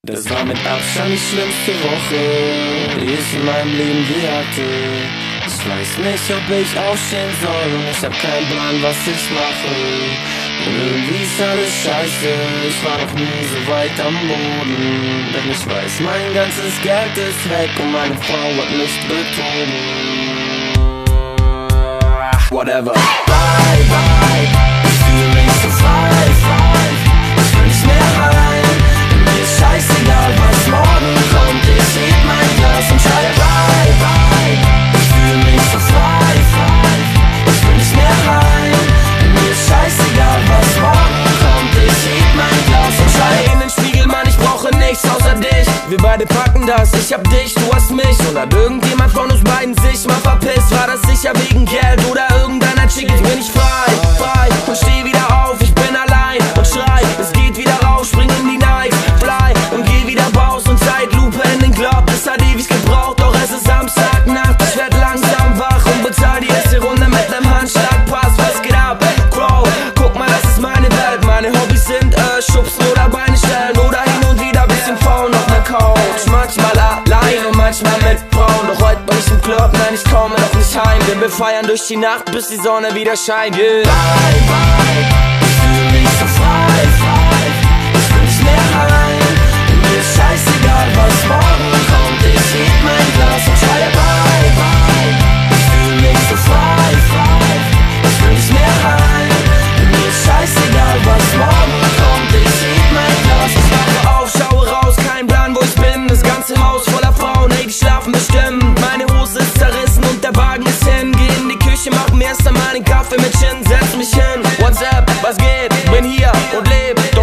Das war mit Abstand die schlimmste Woche, die ich in meinem Leben je hatte. Ich weiß nicht, ob ich aufstehen soll und ich hab keinen Plan, was ich mache. Und irgendwie ist alles scheiße, ich war noch nie so weit am Boden. Denn ich weiß, mein ganzes Geld ist weg und meine Frau hat mich betrogen. Whatever. Bye, bye, ich fühl mich so frei, frei. Ich will nicht mehr rein, mir ist scheißegal, was morgen kommt. Ich heb mein Glas und schreie bye, bye. Ich fühl mich so frei, frei. Ich will nicht mehr rein, mir ist scheißegal, was morgen kommt. Ich heb mein Glas und schreie in den Spiegel, Mann, ich brauche nichts außer dich. Wir beide packen das, ich hab dich, du hast mich. Und hat irgendjemand von uns beiden sich mal verpisst? War das sicher wegen Geld oder irgendeiner Chick? Jetzt bin ich frei, frei und steh wieder auf. Ich bin allein und schrei, es geht wieder raus. Spring in die Nikes, fly und geh wieder raus. Und Zeitlupe in den Club, das hat ewig gebraucht. Doch es ist Samstagnacht, ich werd langsam wach und bezahl die erste Runde mit nem Handschlagpass. Was geht ab, Bro? Guck mal, das ist meine Welt. Meine Hobbys sind schubsen oder Beine stellen oder hin und wieder bisschen faulen auf ner Couch. Manchmal allein und manchmal mit Frauen. Doch heute bin ich im Club, nein, ich komme noch nicht heim. Denn wir feiern durch die Nacht, bis die Sonne wieder scheint. Yeah. Bye, bye, ich fühl mich so frei, frei. Ich will nicht mehr rein, mir ist scheißegal, was morgen kommt. Ich heb mein Glas und schreie bye, bye. Ich fühl mich so frei, frei. Ich will nicht mehr rein, mir ist scheißegal, was morgen kommt. Ich heb mein Glas, ich wache auf, schaue raus, kein Plan, wo ich bin. Das ganze Haus voller Frauen, ey, die schlafen bestimmt. Meine Hose ist zerrissen und der Wagen ist hin. Geh in die Küche, mach mir erst einmal den Kaffee mit Gin, setz mich hin. What's up, was geht? Bin hier und leb.